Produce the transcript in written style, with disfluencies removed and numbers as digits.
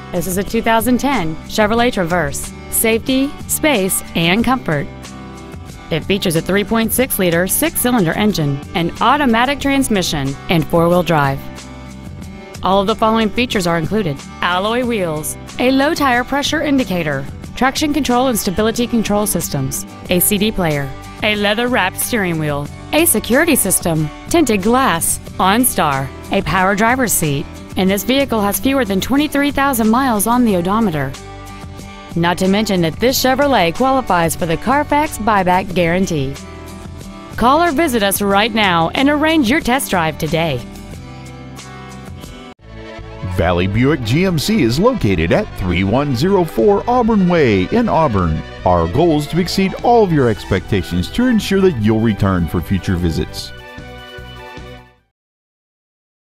This is a 2010 Chevrolet Traverse. Safety, space, and comfort. It features a 3.6-liter six-cylinder engine, an automatic transmission, and four-wheel drive. All of the following features are included: alloy wheels, a low tire pressure indicator, traction control and stability control systems, a CD player, a leather-wrapped steering wheel, a security system, tinted glass, OnStar, a power driver's seat, and this vehicle has fewer than 23,000 miles on the odometer. Not to mention that this Chevrolet qualifies for the Carfax buyback guarantee. Call or visit us right now and arrange your test drive today. Valley Buick GMC is located at 3104 Auburn Way in Auburn. Our goal is to exceed all of your expectations to ensure that you'll return for future visits.